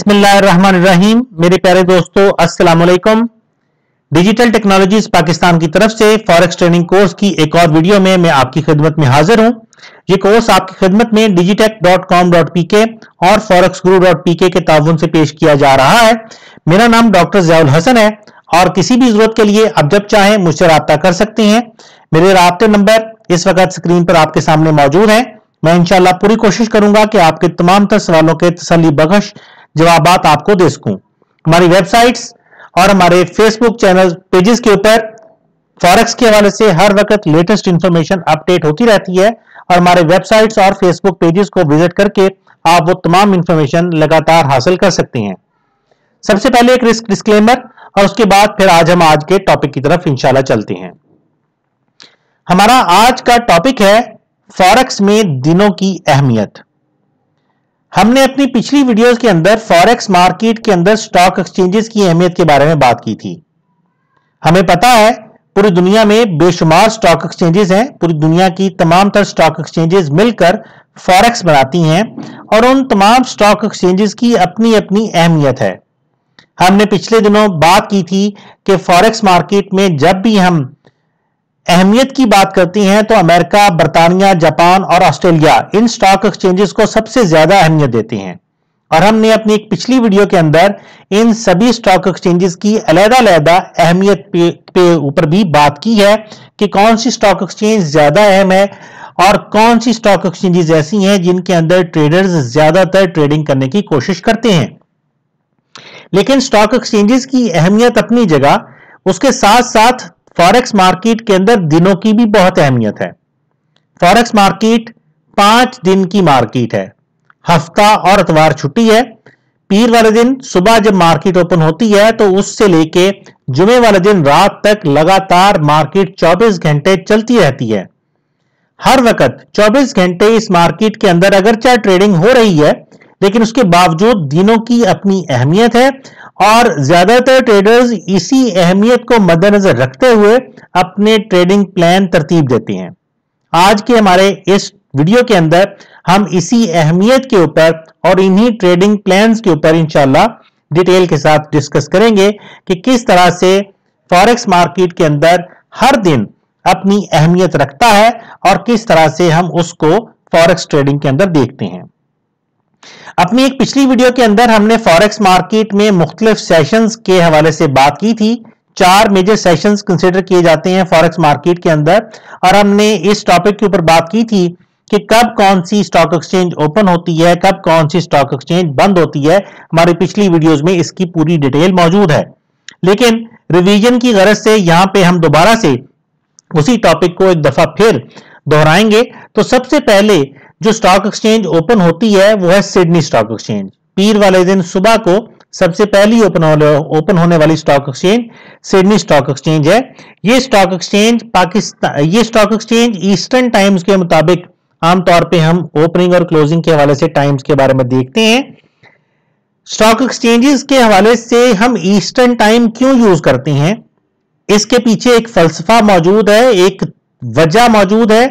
बिस्मिल्लाहिर्रहमानिर्रहीम। मेरे प्यारे दोस्तों, अस्सलाम वालेकुम। डिजिटल टेक्नोलॉजीज पाकिस्तान की तरफ से फॉरेक्स ट्रेनिंग कोर्स की एक और वीडियो में मैं आपकी खिदमत में हाजिर हूं। ये कोर्स आपकी खिदमत में digitech.com.pk और forex-guru.pk के ताउन से पेश किया जा रहा है। मेरा नाम डॉक्टर ज़ियाउल हसन है और किसी भी जरूरत के लिए आप जब चाहें मुझसे राब्ता कर सकते हैं। मेरे राब्ते नंबर इस वक्त स्क्रीन पर आपके सामने मौजूद हैं। मैं इंशाल्लाह पूरी कोशिश करूंगा कि आपके तमाम तर सवालों के तसल्ली बख्श जवाबात आपको दे सकूं। हमारी वेबसाइट्स और हमारे फेसबुक चैनल पेजेस के ऊपर फॉरेक्स के हवाले से हर वक्त लेटेस्ट इंफॉर्मेशन अपडेट होती रहती है और हमारे वेबसाइट्स और फेसबुक पेजेस को विजिट करके आप वो तमाम इंफॉर्मेशन लगातार हासिल कर सकते हैं। सबसे पहले एक रिस्क डिस्क्लेमर और उसके बाद फिर हम आज के टॉपिक की तरफ इंशाल्लाह चलते हैं। हमारा आज का टॉपिक है फॉरेक्स में दिनों की अहमियत। हमने अपनी पिछली वीडियोस के अंदर फॉरेक्स मार्केट के अंदर स्टॉक एक्सचेंजेस की अहमियत के बारे में बात की थी। हमें पता है पूरी दुनिया में बेशुमार स्टॉक एक्सचेंजेस हैं। पूरी दुनिया की तमाम तर स्टॉक एक्सचेंजेस मिलकर फॉरेक्स बनाती हैं और उन तमाम स्टॉक एक्सचेंजेस की अपनी अपनी अहमियत है। हमने पिछले दिनों बात की थी कि फॉरेक्स मार्केट में जब भी हम अहमियत की बात करते हैं तो अमेरिका, बरतानिया, जापान और ऑस्ट्रेलिया इन स्टॉक एक्सचेंजेस को सबसे ज्यादा अहमियत देते हैं। और हमने अपनी एक पिछली वीडियो के अंदर इन सभी स्टॉक एक्सचेंजेस की अलग-अलग अहमियत पे ऊपर भी बात की है कि कौन सी स्टॉक एक्सचेंज ज्यादा अहम है और कौन सी स्टॉक एक्सचेंजेस ऐसी हैं जिनके अंदर ट्रेडर्स ज्यादातर ट्रेडिंग करने की कोशिश करते हैं। लेकिन स्टॉक एक्सचेंजेस की अहमियत अपनी जगह, उसके साथ साथ फॉरेक्स मार्केट के अंदर दिनों की भी बहुत अहमियत है। फॉरेक्स मार्केट 5 दिन की मार्केट है। हफ्ता और इतवार छुट्टी है। पीर वाले दिन सुबह जब मार्केट ओपन होती है तो उससे लेके जुमे वाले दिन रात तक लगातार मार्केट 24 घंटे चलती रहती है। हर वक्त 24 घंटे इस मार्केट के अंदर अगरचे ट्रेडिंग हो रही है, लेकिन उसके बावजूद दिनों की अपनी अहमियत है और ज्यादातर ट्रेडर्स इसी अहमियत को मद्देनजर रखते हुए अपने ट्रेडिंग प्लान तरतीब देते हैं। आज के हमारे इस वीडियो के अंदर हम इसी अहमियत के ऊपर और इन्हीं ट्रेडिंग प्लान्स के ऊपर इंशाल्लाह डिटेल के साथ डिस्कस करेंगे कि किस तरह से फॉरेक्स मार्केट के अंदर हर दिन अपनी अहमियत रखता है और किस तरह से हम उसको फॉरेक्स ट्रेडिंग के अंदर देखते हैं। अपनी एक पिछली वीडियो के अंदर हमने फॉरेक्स मार्केट में मुख्तलिफ सेशंस के हवाले से बात की थी। 4 मेजर सेशंस कंसिडर किए जाते हैं फॉरेक्स मार्केट के अंदर और हमने इस टॉपिक के ऊपर बात की थी कि कब कौन सी स्टॉक एक्सचेंज ओपन होती है, कब कौन सी स्टॉक एक्सचेंज बंद होती है। हमारी पिछली वीडियोस में इसकी पूरी डिटेल मौजूद है, लेकिन रिवीजन की गरज से यहां पे हम दोबारा से उसी टॉपिक को एक दफा फिर दोहराएंगे। तो सबसे पहले जो स्टॉक एक्सचेंज ओपन होती है वो है सिडनी स्टॉक एक्सचेंज। पीर वाले दिन सुबह को सबसे पहली ओपन होने वाली stock exchange Sydney stock exchange है। ये स्टॉक एक्सचेंज ईस्टर्न टाइम्स के मुताबिक आमतौर पे हम ओपनिंग और क्लोजिंग के हवाले से टाइम्स के बारे में देखते हैं। स्टॉक एक्सचेंजेस के हवाले से हम ईस्टर्न टाइम क्यों यूज करते हैं, इसके पीछे एक फलसफा मौजूद है, एक वजह मौजूद है।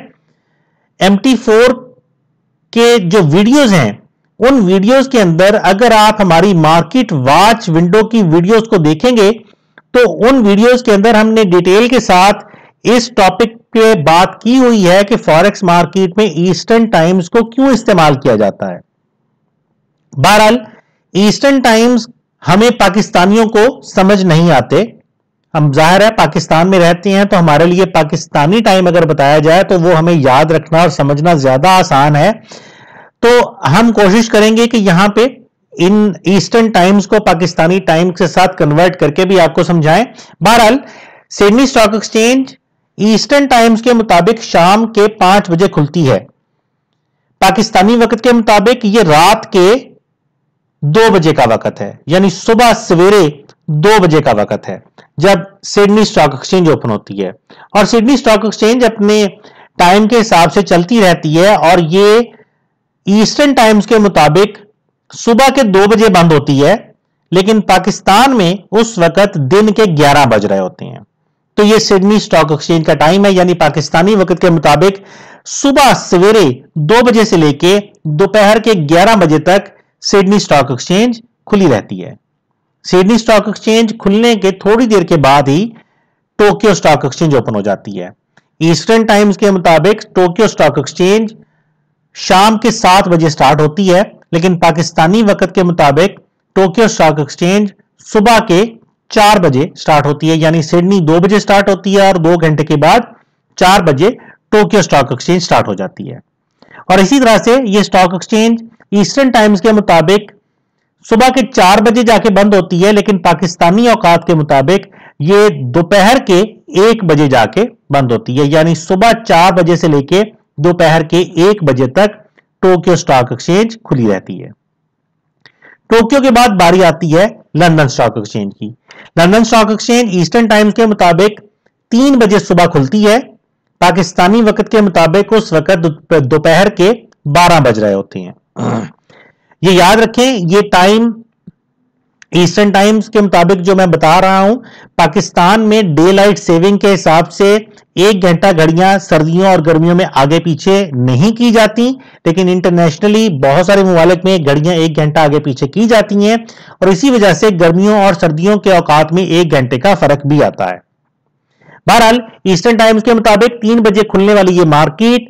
MT4 के जो वीडियोस हैं उन वीडियोस के अंदर अगर आप हमारी मार्केट वॉच विंडो की वीडियोस को देखेंगे तो उन वीडियोस के अंदर हमने डिटेल के साथ इस टॉपिक पे बात की हुई है कि फॉरेक्स मार्केट में ईस्टर्न टाइम्स को क्यों इस्तेमाल किया जाता है। बहरहाल ईस्टर्न टाइम्स हमें पाकिस्तानियों को समझ नहीं आते। हम जाहिर है पाकिस्तान में रहते हैं तो हमारे लिए पाकिस्तानी टाइम अगर बताया जाए तो वो हमें याद रखना और समझना ज्यादा आसान है। तो हम कोशिश करेंगे कि यहां पे इन ईस्टर्न टाइम्स को पाकिस्तानी टाइम के साथ कन्वर्ट करके भी आपको समझाएं। बहरहाल Sydney stock exchange eastern times के मुताबिक शाम के 5 बजे खुलती है। पाकिस्तानी वक्त के मुताबिक ये रात के 2 बजे का वक्त है, यानी सुबह सवेरे 2 बजे का वक्त है जब सिडनी स्टॉक एक्सचेंज ओपन होती है। और सिडनी स्टॉक एक्सचेंज अपने टाइम के हिसाब से चलती रहती है और ये ईस्टर्न टाइम्स के मुताबिक सुबह के 2 बजे बंद होती है, लेकिन पाकिस्तान में उस वक्त दिन के 11 बज रहे होते हैं। तो ये सिडनी स्टॉक एक्सचेंज का टाइम है, यानी पाकिस्तानी वक्त के मुताबिक सुबह सवेरे 2 बजे से लेके दोपहर के 11 बजे तक सिडनी स्टॉक एक्सचेंज खुली रहती है। सिडनी स्टॉक एक्सचेंज खुलने के थोड़ी देर के बाद ही टोक्यो स्टॉक एक्सचेंज ओपन हो जाती है। ईस्टर्न टाइम्स के मुताबिक टोक्यो स्टॉक एक्सचेंज शाम के 7 बजे स्टार्ट होती है, लेकिन पाकिस्तानी वक्त के मुताबिक टोक्यो स्टॉक एक्सचेंज सुबह के 4 बजे स्टार्ट होती है। यानी सिडनी 2 बजे स्टार्ट होती है और 2 घंटे के बाद 4 बजे टोक्यो स्टॉक एक्सचेंज स्टार्ट हो जाती है। और इसी तरह से ये स्टॉक एक्सचेंज ईस्टर्न टाइम्स के मुताबिक सुबह के 4 बजे जाके बंद होती है, लेकिन पाकिस्तानी औकात के मुताबिक ये दोपहर के 1 बजे जाके बंद होती है। यानी सुबह 4 बजे से लेके दोपहर के 1 बजे तक टोक्यो स्टॉक एक्सचेंज खुली रहती है। टोक्यो के बाद बारी आती है लंदन स्टॉक एक्सचेंज की। London stock exchange eastern times के मुताबिक 3 बजे सुबह खुलती है। पाकिस्तानी वक्त के मुताबिक उस वक्त दोपहर के 12 बज रहे होते हैं। ये याद रखें, ये टाइम ईस्टर्न टाइम्स के मुताबिक जो मैं बता रहा हूं, पाकिस्तान में डे लाइट सेविंग के हिसाब से 1 घंटा घड़ियां सर्दियों और गर्मियों में आगे पीछे नहीं की जाती, लेकिन इंटरनेशनली बहुत सारे ममालिक में घड़ियां 1 घंटा आगे पीछे की जाती हैं और इसी वजह से गर्मियों और सर्दियों के औकात में 1 घंटे का फर्क भी आता है। बहरहाल ईस्टर्न टाइम्स के मुताबिक 3 बजे खुलने वाली ये मार्केट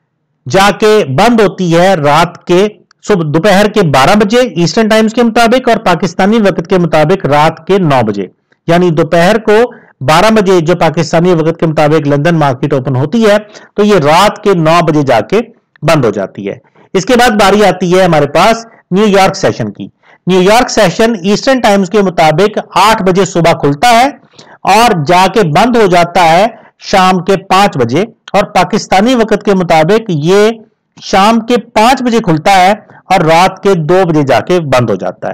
जाके बंद होती है रात के दोपहर के 12 बजे ईस्टर्न टाइम्स के मुताबिक, और पाकिस्तानी वक्त के मुताबिक रात के 9 बजे। यानी दोपहर को 12 बजे जो पाकिस्तानी वक्त के मुताबिक लंदन मार्केट ओपन होती है, तो ये रात के 9 बजे जाके बंद हो जाती है। इसके बाद बारी आती है हमारे पास न्यूयॉर्क सेशन की। न्यूयॉर्क सेशन ईस्टर्न टाइम्स के मुताबिक 8 बजे सुबह खुलता है और जाके बंद हो जाता है शाम के 5 बजे, और पाकिस्तानी वक्त के मुताबिक ये शाम के 5 बजे खुलता है और रात के 2 बजे जाके बंद हो जाता है।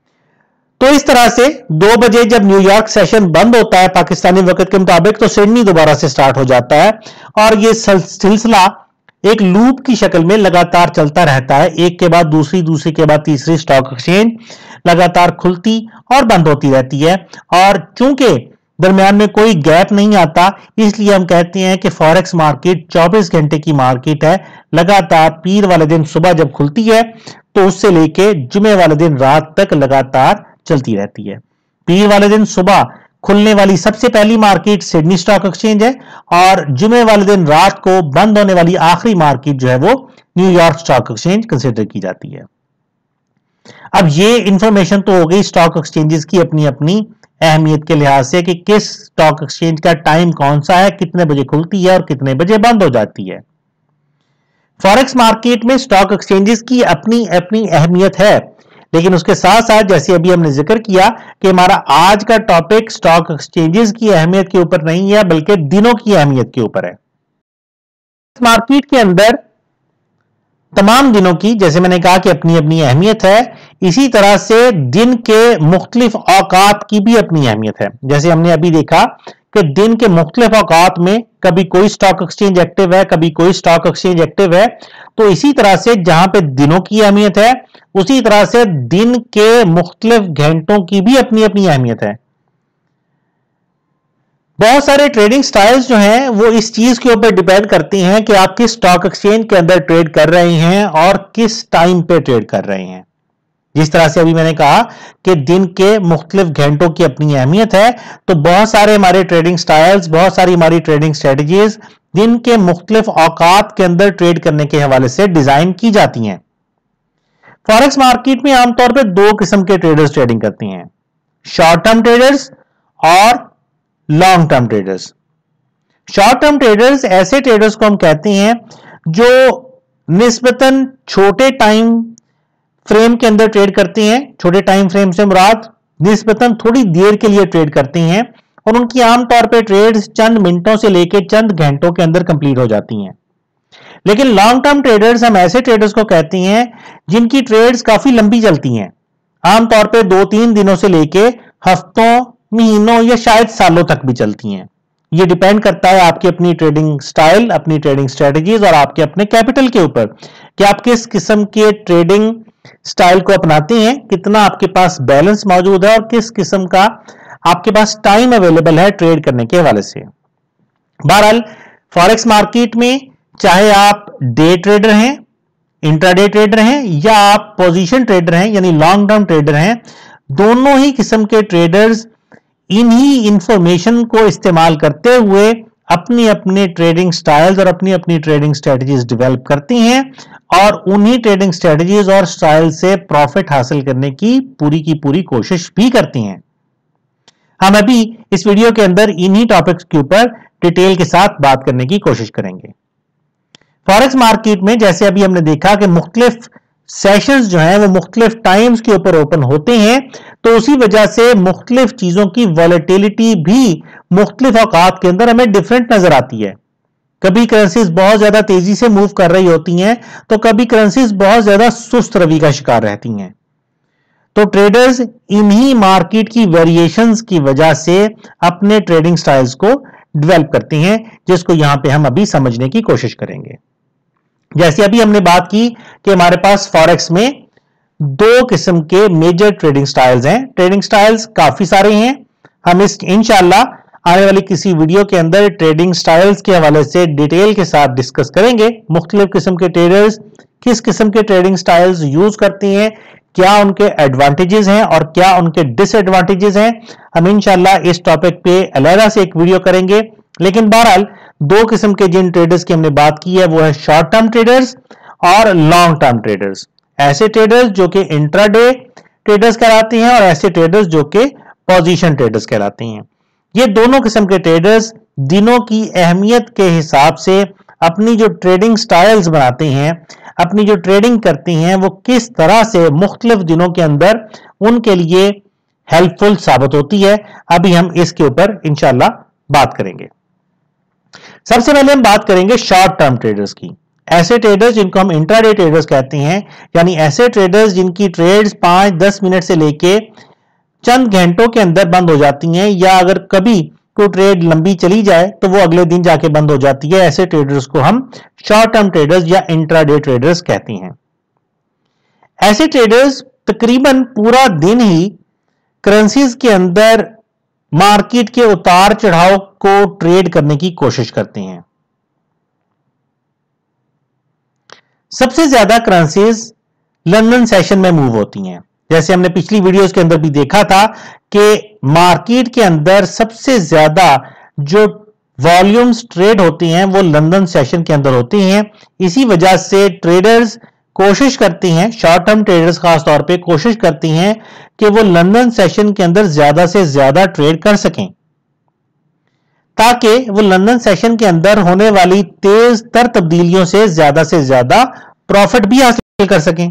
तो इस तरह से 2 बजे जब न्यूयॉर्क सेशन बंद होता है पाकिस्तानी वक्त के मुताबिक, तो सिडनी दोबारा से स्टार्ट हो जाता है और ये सिलसिला एक लूप की शक्ल में लगातार चलता रहता है। एक के बाद दूसरी, दूसरी के बाद तीसरी स्टॉक एक्सचेंज लगातार खुलती और बंद होती रहती है। और चूंकि दरमियान में कोई गैप नहीं आता, इसलिए हम कहते हैं कि फॉरेक्स मार्केट 24 घंटे की मार्केट है। लगातार पीर वाले दिन सुबह जब खुलती है तो उससे लेके जुमे वाले दिन रात तक लगातार चलती रहती है। पीर वाले दिन सुबह खुलने वाली सबसे पहली मार्केट सिडनी स्टॉक एक्सचेंज है और जुमे वाले दिन रात को बंद होने वाली आखिरी मार्केट जो है वो न्यूयॉर्क स्टॉक एक्सचेंज कंसिडर की जाती है। अब ये इंफॉर्मेशन तो हो गई स्टॉक एक्सचेंजेस की अपनी अपनी अहमियत के लिहाज से कि किस स्टॉक एक्सचेंज का टाइम कौन सा है, कितने बजे खुलती है और कितने बजे बंद हो जाती है। फॉरेक्स मार्केट में स्टॉक एक्सचेंजेस की अपनी अपनी अहमियत है, लेकिन उसके साथ साथ जैसे अभी हमने जिक्र किया कि हमारा आज का टॉपिक स्टॉक एक्सचेंजेस की अहमियत के ऊपर नहीं है बल्कि दिनों की अहमियत के ऊपर है। मार्केट के अंदर तमाम दिनों की, जैसे मैंने कहा कि अपनी अपनी अहमियत है, इसी तरह से दिन के मुख्तलिफ औकात की भी अपनी अहमियत है। जैसे हमने अभी देखा कि दिन के मुख्तलिफ औकात में कभी कोई स्टॉक एक्सचेंज एक्टिव है, कभी कोई स्टॉक एक्सचेंज एक्टिव है, तो इसी तरह से जहां पे दिनों की अहमियत है उसी तरह से दिन के मुख्तलिफ घंटों की भी अपनी अपनी अहमियत है। बहुत सारे ट्रेडिंग स्टाइल्स जो हैं वो इस चीज के ऊपर डिपेंड करती हैं कि आप किस स्टॉक एक्सचेंज के अंदर ट्रेड कर रहे हैं और किस टाइम पे ट्रेड कर रहे हैं। जिस तरह से अभी मैंने कहा कि दिन के मुख्तलिफ घंटों की अपनी अहमियत है, तो बहुत सारे हमारे ट्रेडिंग स्टाइल्स, बहुत सारी हमारी ट्रेडिंग स्ट्रेटजीज दिन के मुख्तलिफ औकात के अंदर ट्रेड करने के हवाले से डिजाइन की जाती हैं। फॉरेक्स मार्केट में आमतौर पर 2 किस्म के ट्रेडर्स ट्रेडिंग करते हैं, शॉर्ट टर्म ट्रेडर्स और long term traders. Short term traders ऐसे ट्रेडर्स को हम कहते हैं जो निस्बतन छोटे टाइम फ्रेम के अंदर ट्रेड करते हैं। छोटे टाइम फ्रेम से मुराद निस्बतन थोड़ी देर के लिए ट्रेड करते हैं और उनकी आमतौर पर ट्रेड्स चंद मिनटों से लेकर चंद घंटों के अंदर कंप्लीट हो जाती हैं। लेकिन लॉन्ग टर्म ट्रेडर्स, हम ऐसे ट्रेडर्स को कहते हैं जिनकी ट्रेड्स काफी लंबी चलती हैं, आमतौर पर 2-3 दिनों से लेके हफ्तों, महीनों या शायद सालों तक भी चलती हैं। ये डिपेंड करता है आपकी अपनी ट्रेडिंग स्टाइल, अपनी ट्रेडिंग स्ट्रेटजीज और आपके अपने कैपिटल के ऊपर कि आप किस किस्म के ट्रेडिंग स्टाइल को अपनाते हैं, कितना आपके पास बैलेंस मौजूद है और किस किस्म का आपके पास टाइम अवेलेबल है ट्रेड करने के हवाले से। बहरहाल फॉरेक्स मार्केट में चाहे आप डे ट्रेडर हैं इंट्राडे ट्रेडर हैं या आप पोजीशन ट्रेडर हैं यानी लॉन्ग टर्म ट्रेडर हैं, दोनों ही किस्म के ट्रेडर्स इन्हीं इंफॉर्मेशन को इस्तेमाल करते हुए अपनी अपनी ट्रेडिंग स्टाइल्स और अपनी अपनी ट्रेडिंग स्ट्रेटजीज डेवलप करती हैं और उन्हीं ट्रेडिंग स्ट्रेटजीज और स्टाइल से प्रॉफिट हासिल करने की पूरी कोशिश भी करती हैं। हम अभी इस वीडियो के अंदर इन्हीं टॉपिक्स के ऊपर डिटेल के साथ बात करने की कोशिश करेंगे। फॉरेक्स मार्केट में जैसे अभी हमने देखा कि मुख्तलिफ सेशंस जो हैं वो मुख्तलिफ टाइम्स के ऊपर ओपन होते हैं, तो उसी वजह से मुख्तलिफ चीजों की वॉलेटिलिटी भी मुख्तलिफ औकात के अंदर हमें डिफरेंट नजर आती है। कभी करेंसीज बहुत ज्यादा तेजी से मूव कर रही होती हैं, तो कभी करेंसीज बहुत ज्यादा सुस्त रवि का शिकार रहती हैं। तो ट्रेडर्स इन्हीं मार्केट की वेरिएशंस की वजह से अपने ट्रेडिंग स्टाइल्स को डेवलप करते हैं, जिसको यहां पे हम अभी समझने की कोशिश करेंगे। जैसे अभी हमने बात की कि हमारे पास फॉरेक्स में दो किस्म के मेजर ट्रेडिंग स्टाइल्स हैं। ट्रेडिंग स्टाइल्स काफी सारे हैं, हम इस इंशाल्लाह आने वाली किसी वीडियो के अंदर ट्रेडिंग स्टाइल्स के हवाले से डिटेल के साथ डिस्कस करेंगे। मुख्तलिफ किस्म के ट्रेडर्स किस किस्म के ट्रेडिंग स्टाइल्स यूज करते हैं, क्या उनके एडवांटेजेस हैं और क्या उनके डिसएडवांटेजेस हैं, हम इंशाल्लाह इस टॉपिक पे अलहदा से एक वीडियो करेंगे। लेकिन बहरहाल दो किस्म के जिन ट्रेडर्स की हमने बात की है वो है शॉर्ट टर्म ट्रेडर्स और लॉन्ग टर्म ट्रेडर्स। ऐसे ट्रेडर्स जो कि इंट्राडे ट्रेडर्स कहलाते हैं और ऐसे ट्रेडर्स जो कि पोजीशन ट्रेडर्स कहलाते हैं। ये दोनों किस्म के ट्रेडर्स दिनों की अहमियत के हिसाब से अपनी जो ट्रेडिंग स्टाइल्स बनाते हैं, अपनी जो ट्रेडिंग करते हैं, वो किस तरह से मुख्तलिफ दिनों के अंदर उनके लिए हेल्पफुल साबित होती है, अभी हम इसके ऊपर इंशाल्लाह बात करेंगे। सबसे पहले हम बात करेंगे शॉर्ट टर्म ट्रेडर्स की। ऐसे ट्रेडर्स जिनको हम इंट्राडे ट्रेडर्स कहते हैं, यानी ऐसे ट्रेडर्स जिनकी ट्रेड्स 5-10 मिनट से लेके चंद घंटों के अंदर बंद हो जाती हैं, या अगर कभी कोई ट्रेड लंबी चली जाए तो वो अगले दिन जाके बंद हो जाती है। ऐसे ट्रेडर्स को हम शॉर्ट टर्म ट्रेडर्स या इंट्राडे ट्रेडर्स कहते हैं। ऐसे ट्रेडर्स तकरीबन पूरा दिन ही करेंसीज के अंदर मार्केट के उतार चढ़ाव को ट्रेड करने की कोशिश करते हैं। सबसे ज्यादा करेंसीज लंदन सेशन में मूव होती हैं। जैसे हमने पिछली वीडियोस के अंदर भी देखा था कि मार्केट के अंदर सबसे ज्यादा जो वॉल्यूम्स ट्रेड होती हैं वो लंदन सेशन के अंदर होती हैं। इसी वजह से ट्रेडर्स कोशिश करती हैं, शॉर्ट टर्म ट्रेडर्स खास तौर पे कोशिश करती हैं कि वो लंदन सेशन के अंदर ज्यादा से ज्यादा ट्रेड कर सकें, ताकि वो लंदन सेशन के अंदर होने वाली तेज तर तब्दीलियों से ज्यादा प्रॉफिट भी हासिल कर सकें।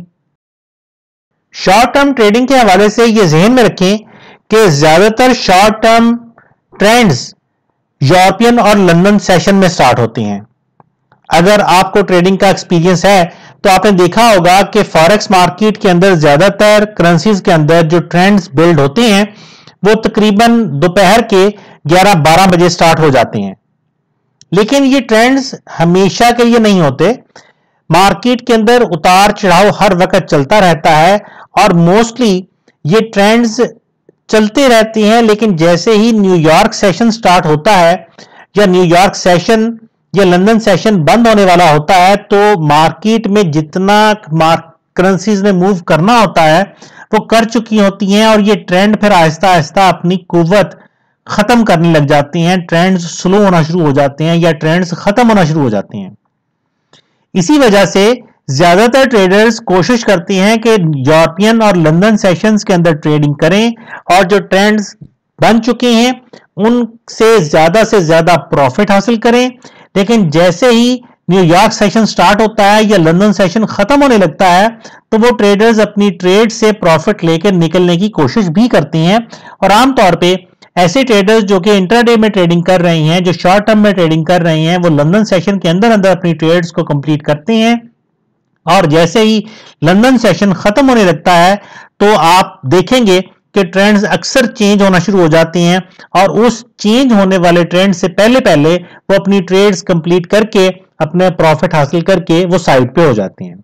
शॉर्ट टर्म ट्रेडिंग के हवाले से ये ज़हन में रखें कि ज्यादातर शॉर्ट टर्म ट्रेंड्स यूरोपियन और लंदन सेशन में स्टार्ट होती हैं। अगर आपको ट्रेडिंग का एक्सपीरियंस है तो आपने देखा होगा कि फॉरेक्स मार्केट के अंदर ज्यादातर करेंसीज के अंदर जो ट्रेंड्स बिल्ड होते हैं वो तकरीबन दोपहर के 11-12 बजे स्टार्ट हो जाते हैं। लेकिन ये ट्रेंड्स हमेशा के लिए नहीं होते। मार्केट के अंदर उतार चढ़ाव हर वक्त चलता रहता है और मोस्टली ये ट्रेंड्स चलते रहते हैं। लेकिन जैसे ही न्यूयॉर्क सेशन स्टार्ट होता है या न्यूयॉर्क सेशन या लंदन सेशन बंद होने वाला होता है, तो मार्केट में जितना करेंसीज ने मूव करना होता है वो कर चुकी होती हैं और ये ट्रेंड फिर आहिस्ता आहिस्ता अपनी कुव्वत खत्म करने लग जाती हैं। ट्रेंड्स स्लो होना शुरू हो जाते हैं या ट्रेंड्स खत्म होना शुरू हो जाते हैं। इसी वजह से ज्यादातर ट्रेडर्स कोशिश करते हैं कि यूरोपियन और लंदन सेशंस के अंदर ट्रेडिंग करें और जो ट्रेंड्स बन चुके हैं उनसे ज्यादा प्रॉफिट हासिल करें। लेकिन जैसे ही न्यूयॉर्क सेशन स्टार्ट होता है या लंदन सेशन खत्म होने लगता है तो वो ट्रेडर्स अपनी ट्रेड से प्रॉफिट लेकर निकलने की कोशिश भी करती हैं। और आमतौर पे ऐसे ट्रेडर्स जो कि इंट्राडे में ट्रेडिंग कर रहे हैं, जो शॉर्ट टर्म में ट्रेडिंग कर रहे हैं, वो लंदन सेशन के अंदर अपनी ट्रेड्स को कंप्लीट करते हैं और जैसे ही लंदन सेशन खत्म होने लगता है तो आप देखेंगे कि ट्रेंड्स अक्सर चेंज होना शुरू हो जाते हैं और उस चेंज होने वाले ट्रेंड से पहले वो अपनी ट्रेड्स कंप्लीट करके अपने प्रॉफिट हासिल करके वो साइड पे हो जाते हैं।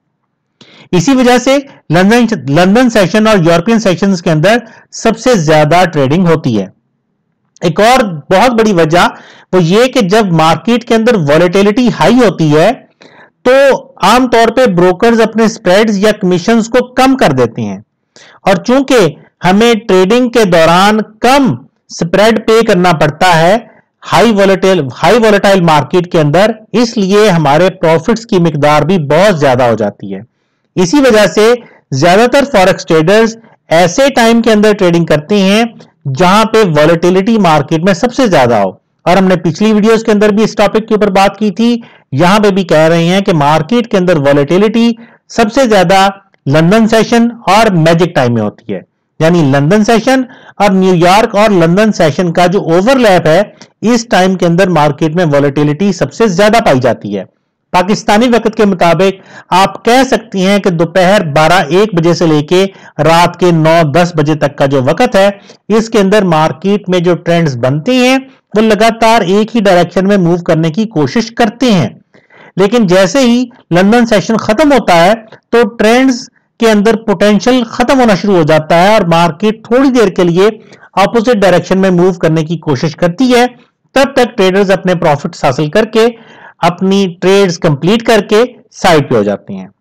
इसी वजह से लंदन सेशन और यूरोपियन सेशंस के अंदर सबसे ज्यादा ट्रेडिंग होती है। एक और बहुत बड़ी वजह वो ये कि जब मार्केट के अंदर वॉलेटिलिटी हाई होती है तो आम तौर पे ब्रोकर्स अपने स्प्रेड्स या कमीशंस को कम कर देते हैं, और चूंकि हमें ट्रेडिंग के दौरान कम स्प्रेड पे करना पड़ता है हाई वोलेटाइल मार्केट के अंदर, इसलिए हमारे प्रॉफिट्स की मिकदार भी बहुत ज्यादा हो जाती है। इसी वजह से ज्यादातर फॉरेक्स ट्रेडर्स ऐसे टाइम के अंदर ट्रेडिंग करते हैं जहां पे वॉलेटिलिटी मार्केट में सबसे ज्यादा हो, और हमने पिछली वीडियोस के अंदर भी इस टॉपिक के ऊपर बात की थी। यहां पे भी कह रहे हैं कि मार्केट के अंदर वॉलेटिलिटी सबसे ज्यादा लंदन सेशन और मैजिक टाइम में होती है, यानी लंदन सेशन और न्यूयॉर्क और लंदन सेशन का जो ओवरलैप है, इस टाइम के अंदर मार्केट में वॉलेटिलिटी सबसे ज्यादा पाई जाती है। पाकिस्तानी वक्त के मुताबिक आप कह सकती हैं कि दोपहर 12-1 बजे से लेके रात के 9-10 बजे तक का जो वक्त है, इसके अंदर मार्केट में जो ट्रेंड्स बनते हैं वो लगातार एक ही डायरेक्शन में मूव करने की कोशिश करते हैं, लेकिन जैसे ही लंदन सेशन खत्म होता है तो ट्रेंड्स के अंदर पोटेंशियल खत्म होना शुरू हो जाता है और मार्केट थोड़ी देर के लिए ऑपोजिट डायरेक्शन में मूव करने की कोशिश करती है। तब तक ट्रेडर्स अपने प्रॉफिट्स हासिल करके अपनी ट्रेड्स कंप्लीट करके साइड पे हो जाते हैं।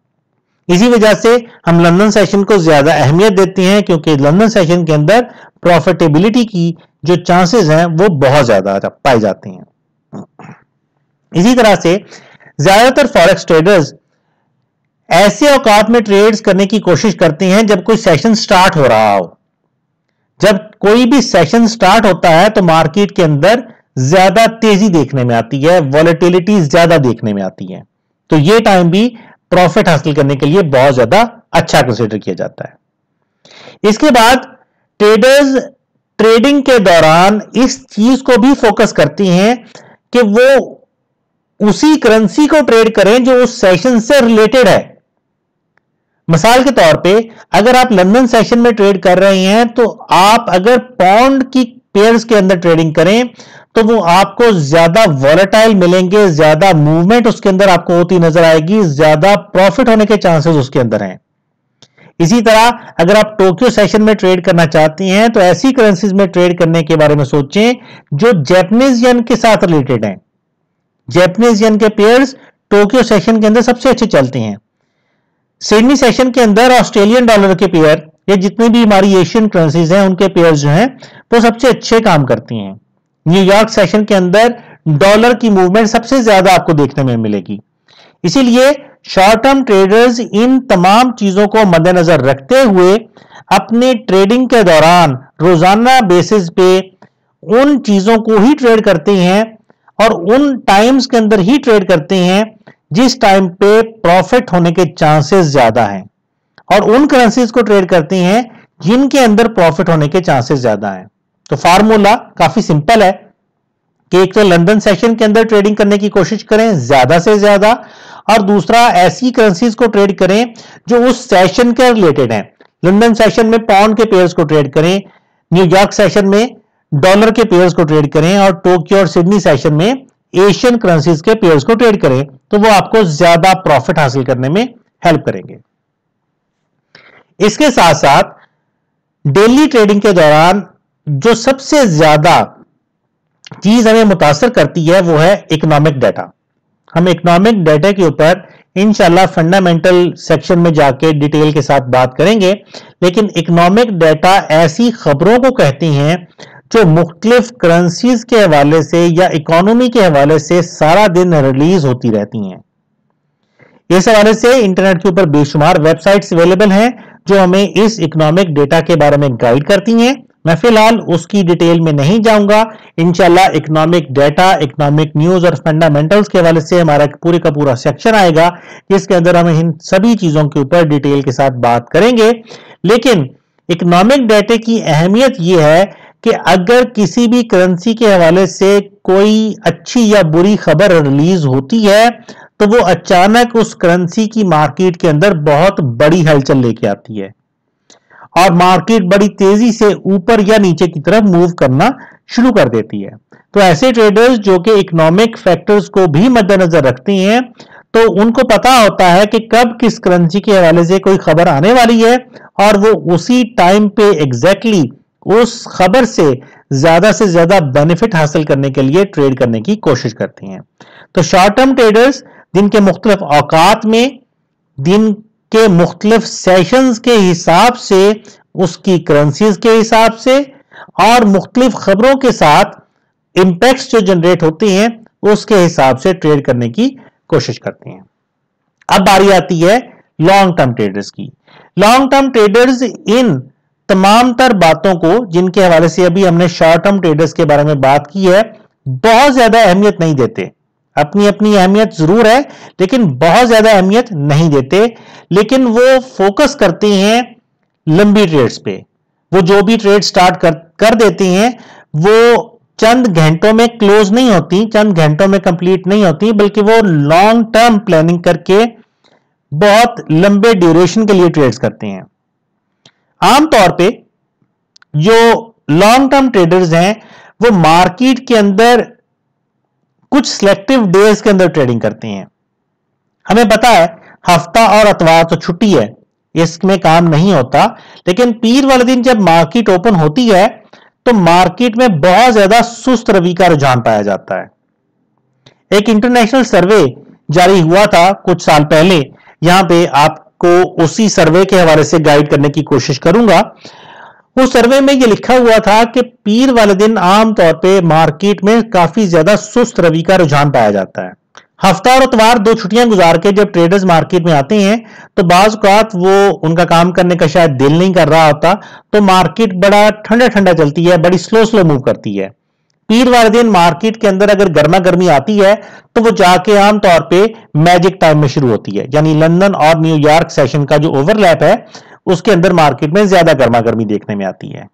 इसी वजह से हम लंदन सेशन को ज्यादा अहमियत देते हैं, क्योंकि लंदन सेशन के अंदर प्रॉफिटेबिलिटी की जो चांसेस हैं वो बहुत ज्यादा पाए जाते हैं। इसी तरह से ज्यादातर फॉरेक्स ट्रेडर्स ऐसे औकात में ट्रेड्स करने की कोशिश करते हैं जब कोई सेशन स्टार्ट हो रहा हो। जब कोई भी सेशन स्टार्ट होता है तो मार्केट के अंदर ज्यादा तेजी देखने में आती है, वॉलेटिलिटी ज्यादा देखने में आती है, तो ये टाइम भी प्रॉफिट हासिल करने के लिए बहुत ज्यादा अच्छा कंसीडर किया जाता है। इसके बाद ट्रेडर्स ट्रेडिंग के दौरान इस चीज को भी फोकस करती हैं कि वो उसी करेंसी को ट्रेड करें जो उस सेशन से रिलेटेड है। मिसाल के तौर पे अगर आप लंदन सेशन में ट्रेड कर रहे हैं तो आप अगर पाउंड की पेयर्स के अंदर ट्रेडिंग करें तो वो आपको ज्यादा वॉलेटाइल मिलेंगे, ज्यादा मूवमेंट उसके अंदर आपको होती नजर आएगी, ज्यादा प्रॉफिट होने के चांसेस उसके अंदर हैं। इसी तरह अगर आप टोक्यो सेशन में ट्रेड करना चाहती हैं तो ऐसी करेंसीज में ट्रेड करने के बारे में सोचें जो जापानीज येन के साथ रिलेटेड हैं। जापानीज येन के पेयर्स टोक्यो सेशन के अंदर सबसे अच्छे चलते हैं। सिडनी सेशन के अंदर ऑस्ट्रेलियन डॉलर के पेयर या जितने भी हमारी एशियन करेंसीज हैं उनके पेयर्स जो हैं वो सबसे अच्छे काम करती हैं। न्यूयॉर्क सेशन के अंदर डॉलर की मूवमेंट सबसे ज्यादा आपको देखने में मिलेगी। इसीलिए शॉर्ट टर्म ट्रेडर्स इन तमाम चीजों को मद्देनजर रखते हुए अपने ट्रेडिंग के दौरान रोजाना बेसिस पे उन चीजों को ही ट्रेड करते हैं और उन टाइम्स के अंदर ही ट्रेड करते हैं जिस टाइम पे प्रॉफिट होने के चांसेस ज्यादा हैं, और उन करेंसीज को ट्रेड करते हैं जिनके अंदर प्रॉफिट होने के चांसेस ज्यादा हैं। तो फार्मूला काफी सिंपल है कि एक तो लंदन सेशन के अंदर ट्रेडिंग करने की कोशिश करें ज्यादा से ज्यादा, और दूसरा ऐसी करेंसीज को ट्रेड करें जो उस सेशन के रिलेटेड हैं। लंदन सेशन में पाउंड के पेयर्स को ट्रेड करें, न्यूयॉर्क सेशन में डॉलर के पेयर्स को ट्रेड करें, और टोक्यो और सिडनी सेशन में एशियन करेंसीज के पेयर्स को ट्रेड करें, तो वो आपको ज्यादा प्रॉफिट हासिल करने में हेल्प करेंगे। इसके साथ साथ डेली ट्रेडिंग के दौरान जो सबसे ज्यादा चीज हमें मुतासर करती है वो है इकोनॉमिक डाटा। हम इकोनॉमिक डाटा के ऊपर इंशाल्लाह फंडामेंटल सेक्शन में जाके डिटेल के साथ बात करेंगे, लेकिन इकोनॉमिक डाटा ऐसी खबरों को कहती हैं जो मुख्तलिफ करेंसीज के हवाले से या इकोनॉमी के हवाले से सारा दिन रिलीज होती रहती हैं। इस हवाले से इंटरनेट के ऊपर बेशुमार वेबसाइट्स अवेलेबल हैं जो हमें इस इकोनॉमिक डेटा के बारे में गाइड करती हैं। मैं फिलहाल उसकी डिटेल में नहीं जाऊंगा। इंशाल्लाह इकोनॉमिक डाटा, इकोनॉमिक न्यूज और फंडामेंटल्स के हवाले से हमारा पूरे का पूरा सेक्शन आएगा जिसके अंदर हम इन सभी चीजों के ऊपर डिटेल के साथ बात करेंगे। लेकिन इकोनॉमिक डाटा की अहमियत यह है कि अगर किसी भी करेंसी के हवाले से कोई अच्छी या बुरी खबर रिलीज होती है तो वो अचानक उस करेंसी की मार्केट के अंदर बहुत बड़ी हलचल लेके आती है और मार्केट बड़ी तेजी से ऊपर या नीचे की तरफ मूव करना शुरू कर देती है। तो ऐसे ट्रेडर्स जो कि इकोनॉमिक फैक्टर्स को भी मद्देनजर रखते हैं तो उनको पता होता है कि कब किस करेंसी के हवाले से कोई खबर आने वाली है और वो उसी टाइम पे एग्जैक्टली उस खबर से ज्यादा बेनिफिट हासिल करने के लिए ट्रेड करने की कोशिश करते हैं। तो शॉर्ट टर्म ट्रेडर्स दिन के मुख्तलिफ औकात में, दिन के मुख्तलिफ सेशंस के हिसाब से, उसकी करेंसीज के हिसाब से और मुख्तलिफ खबरों के साथ इंपैक्ट्स जो जनरेट होते हैं उसके हिसाब से ट्रेड करने की कोशिश करते हैं। अब बारी आती है लॉन्ग टर्म ट्रेडर्स की। लॉन्ग टर्म ट्रेडर्स इन तमाम तर बातों को, जिनके हवाले से अभी हमने शॉर्ट टर्म ट्रेडर्स के बारे में बात की है, बहुत ज्यादा अहमियत नहीं देते। अपनी अपनी अहमियत जरूर है लेकिन बहुत ज्यादा अहमियत नहीं देते, लेकिन वो फोकस करते हैं लंबी ट्रेड्स पे। वो जो भी ट्रेड स्टार्ट कर देते हैं वो चंद घंटों में क्लोज नहीं होती, चंद घंटों में कंप्लीट नहीं होती, बल्कि वो लॉन्ग टर्म प्लानिंग करके बहुत लंबे ड्यूरेशन के लिए ट्रेड्स करते हैं। आमतौर पे जो लॉन्ग टर्म ट्रेडर्स हैं वो मार्केट के अंदर कुछ सिलेक्टिव डेज के अंदर ट्रेडिंग करते हैं। हमें पता है हफ्ता और इतवार तो छुट्टी है, इसमें काम नहीं होता, लेकिन पीर वाले दिन जब मार्केट ओपन होती है तो मार्केट में बहुत ज्यादा सुस्त रवि का रुझान पाया जाता है। एक इंटरनेशनल सर्वे जारी हुआ था कुछ साल पहले, यहां पे आपको उसी सर्वे के हवाले से गाइड करने की कोशिश करूंगा। उस सर्वे में यह लिखा हुआ था कि पीर वाले दिन आमतौर पे मार्केट में काफी ज्यादा सुस्त रवि का रुझान पाया जाता है। हफ्ता और इतवार दो छुट्टियां गुजार के जब ट्रेडर्स मार्केट में आते हैं तो बाज़ औक़ात वो उनका काम करने का शायद दिल नहीं कर रहा होता, तो मार्केट बड़ा ठंडा ठंडा चलती है, बड़ी स्लो मूव करती है। पीर वाले दिन मार्केट के अंदर अगर गर्मा गर्मी आती है तो वो जाके आमतौर पे मैजिक टाइम में शुरू होती है, यानी लंदन और न्यूयॉर्क सेशन का जो ओवरलैप है उसके अंदर मार्केट में ज्यादा गर्मा गर्मी देखने में आती है।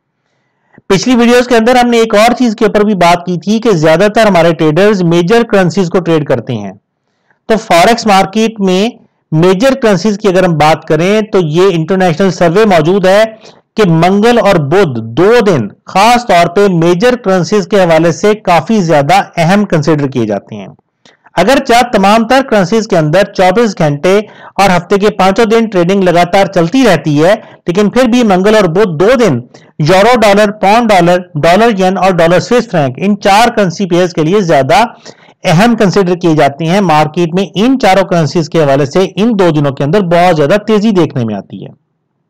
पिछली वीडियोस के अंदर हमने एक और चीज के ऊपर भी बात की थी कि ज्यादातर हमारे ट्रेडर्स मेजर करेंसीज को ट्रेड करते हैं। तो फॉरेक्स मार्केट में मेजर करेंसीज की अगर हम बात करें तो ये इंटरनेशनल सर्वे मौजूद है कि मंगल और बुध दो दिन खास तौर पे मेजर करेंसीज के हवाले से काफी ज्यादा अहम कंसिडर किए जाते हैं। अगर तमाम तर करेंसीज के अंदर 24 घंटे और हफ्ते के 5 दिन ट्रेडिंग लगातार चलती रहती है, लेकिन फिर भी मंगल और बुध दो दिन euro dollar, pound dollar, dollar yen और डॉलर स्विस फ्रैंक, इन चार करेंसी पेयर्स के लिए ज्यादा अहम कंसिडर किए जाते हैं। मार्केट में इन चारों करेंसीज के हवाले से इन दो दिनों के अंदर बहुत ज्यादा तेजी देखने में आती है।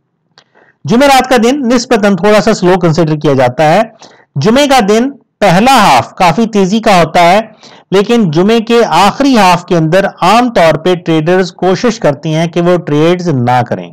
जुमेरात का दिन निस्बतन थोड़ा सा स्लो कंसिडर किया जाता है। जुमे का दिन पहला हाफ काफी तेजी का होता है, लेकिन जुमे के आखिरी हाफ के अंदर आमतौर पे ट्रेडर्स कोशिश करते हैं कि वो ट्रेड्स ना करें।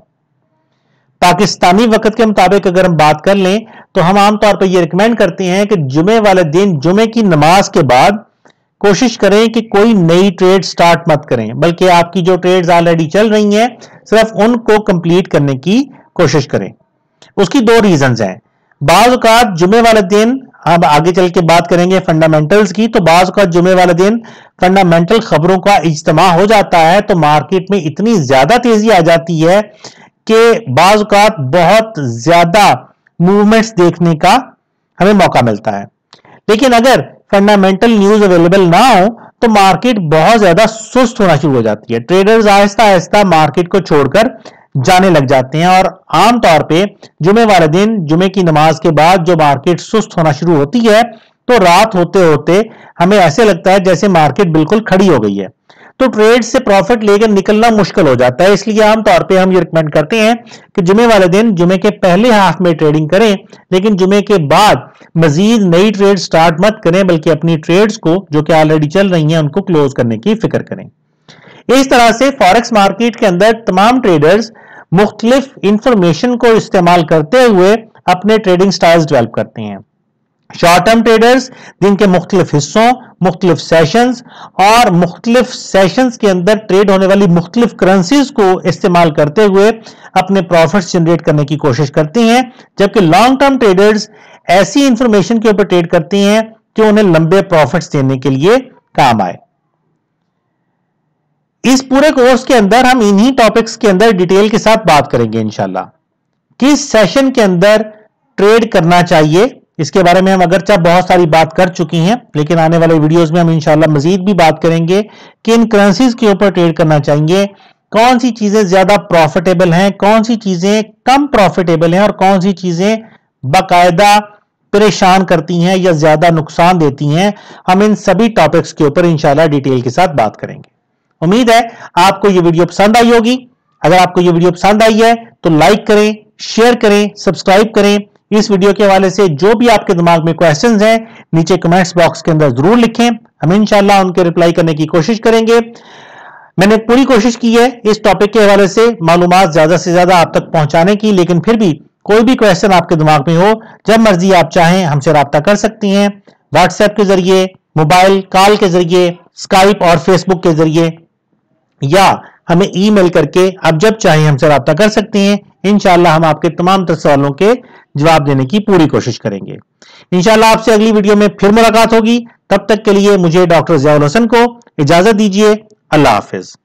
पाकिस्तानी वक्त के मुताबिक अगर हम बात कर लें तो हम आमतौर पे ये रिकमेंड करते हैं कि जुमे वाले दिन जुमे की नमाज के बाद कोशिश करें कि कोई नई ट्रेड स्टार्ट मत करें, बल्कि आपकी जो ट्रेड्स ऑलरेडी चल रही हैं सिर्फ उनको कंप्लीट करने की कोशिश करें। उसकी दो रीजंस हैं। बाज़ औक़ात जुमे वाले दिन, अब आगे चल के बात करेंगे फंडामेंटल्स की, तो बाज़ औक़ात जुमे वाले दिन फंडामेंटल खबरों का इज्तिमा हो जाता है तो मार्केट में इतनी ज्यादा तेजी आ जाती है कि बाज़ औक़ात बहुत ज्यादा मूवमेंट्स देखने का हमें मौका मिलता है। लेकिन अगर फंडामेंटल न्यूज अवेलेबल ना हो तो मार्केट बहुत ज्यादा सुस्त होना शुरू हो जाती है। ट्रेडर्स आहिस्ता आहिस्ता मार्केट को छोड़कर जाने लग जाते हैं और आमतौर पे जुमे वाले दिन जुमे की नमाज के बाद जो मार्केट सुस्त होना शुरू होती है तो रात होते होते हमें ऐसे लगता है जैसे मार्केट बिल्कुल खड़ी हो गई है, तो ट्रेड से प्रॉफिट लेकर निकलना मुश्किल हो जाता है। इसलिए आमतौर पे हम ये रिकमेंड करते हैं कि जुमे वाले दिन जुमे के पहले हाफ में ट्रेडिंग करें, लेकिन जुमे के बाद मजीद नई ट्रेड स्टार्ट मत करें, बल्कि अपनी ट्रेड्स को जो कि ऑलरेडी चल रही हैं उनको क्लोज करने की फिक्र करें। इस तरह से फॉरेक्स मार्केट के अंदर तमाम ट्रेडर्स मुख्तलिफ इंफॉर्मेशन को इस्तेमाल करते हुए अपने ट्रेडिंग स्टाइल्स डेवलप करते हैं। शॉर्ट टर्म ट्रेडर्स दिन के मुख्तलिफ हिस्सों, मुख्तलिफ सेशंस और मुख्तलिफ सेशंस के अंदर ट्रेड होने वाली मुख्तलिफ करेंसीज को इस्तेमाल करते हुए अपने प्रॉफिट्स जनरेट करने की कोशिश करते हैं, जबकि लॉन्ग टर्म ट्रेडर्स ऐसी इंफॉर्मेशन के ऊपर ट्रेड करते हैं जो उन्हें लंबे प्रॉफिट्स देने के लिए काम आए। इस पूरे कोर्स के अंदर हम इन्हीं टॉपिक्स के अंदर डिटेल के साथ बात करेंगे इंशाल्लाह। किस सेशन के अंदर ट्रेड करना चाहिए इसके बारे में हम अगरचा बहुत सारी बात कर चुकी हैं, लेकिन आने वाले वीडियोस में हम इंशाल्लाह मजीद भी बात करेंगे कि इन करेंसीज के ऊपर ट्रेड करना चाहिए, कौन सी चीजें ज्यादा प्रॉफिटेबल हैं, कौन सी चीजें कम प्रॉफिटेबल हैं और कौन सी चीजें बाकायदा परेशान करती हैं या ज्यादा नुकसान देती हैं। हम इन सभी टॉपिक्स के ऊपर इंशाल्लाह डिटेल के साथ बात करेंगे। उम्मीद है आपको ये वीडियो पसंद आई होगी। अगर आपको ये वीडियो पसंद आई है तो लाइक करें, शेयर करें, सब्सक्राइब करें। इस वीडियो के हवाले से जो भी आपके दिमाग में क्वेश्चंस हैं नीचे कमेंट्स बॉक्स के अंदर जरूर लिखें, हम इंशाल्लाह उनके रिप्लाई करने की कोशिश करेंगे। मैंने पूरी कोशिश की है इस टॉपिक के हवाले से मालूमात ज्यादा से ज्यादा आप तक पहुंचाने की, लेकिन फिर भी कोई भी क्वेश्चन आपके दिमाग में हो, जब मर्जी आप चाहें हमसे राब्ता कर सकती हैं, व्हाट्सएप के जरिए, मोबाइल कॉल के जरिए, स्काइप और फेसबुक के जरिए, या हमें ईमेल करके आप जब चाहें हमसे राब्ता कर सकती हैं। इंशाल्लाह हम आपके तमाम सवालों के जवाब देने की पूरी कोशिश करेंगे। इंशाल्लाह आपसे अगली वीडियो में फिर मुलाकात होगी। तब तक के लिए मुझे डॉक्टर ज़ियाउल हसन को इजाजत दीजिए। अल्लाह हाफिज।